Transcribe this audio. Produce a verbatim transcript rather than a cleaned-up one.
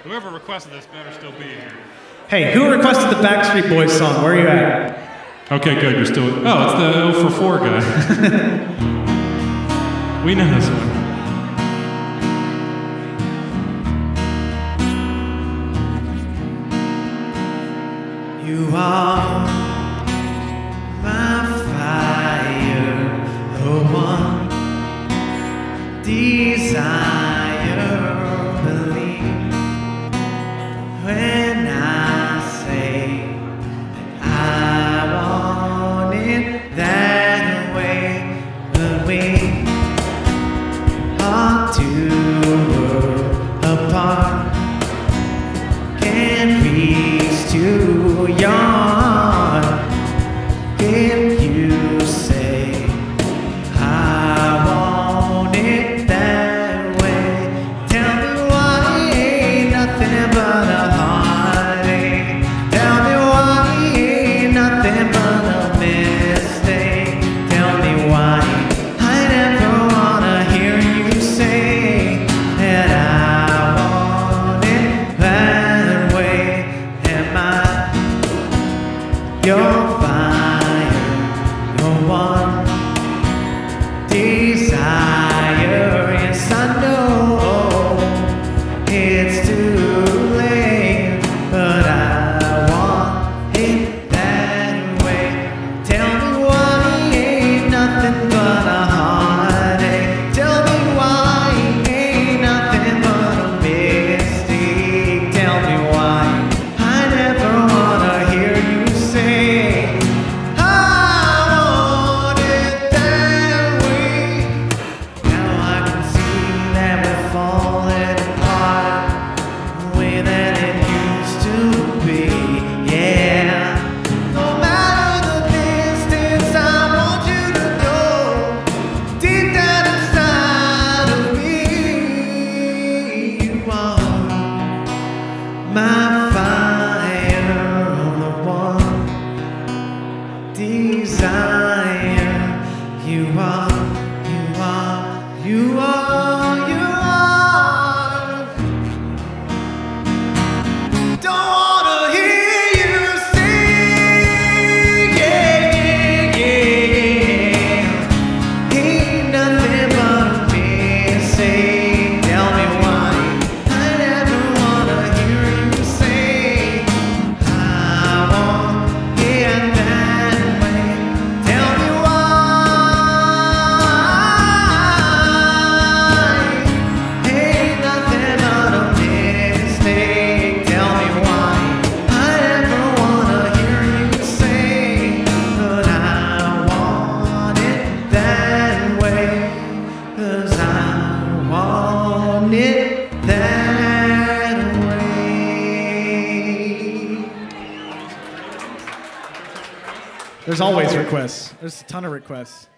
Whoever requested this better still be here. Hey, who requested the Backstreet Boys song? Where are you at? Okay, good. You're still. Oh, it's the oh for four guy. We know this one. You are my fire, the one desire, believe when I say that I want it that way, but we are too apart, can't reach to your if you say I want it that way. Tell me why ain't nothing but a heartache. Tell me why ain't nothing but a mistake. Tell me why I never wanna hear you say that I want it that way. Am I your fire, your one desire? Yes, I know it's too late, but I want it that way. Tell me why ain't nothing but a heartache. Tell me why ain't nothing but a mistake. Tell me why I never wanna hear you say I want it that way. Now I can see that we're falling apart the way that it used to be. Yeah. No matter the distance, I want you to know deep down inside of me, you are my fire, the one desire. You are, you are, you are, you are. Don't wanna hear you sing, yeah, yeah, yeah. Ain't nothing but a mistake. Tell me why I never wanna hear you say I want it that way. Tell me why ain't nothing but a mistake. Tell me why I never wanna hear you say that I want it that way, 'cause I want it that way. There's always requests. There's a ton of requests.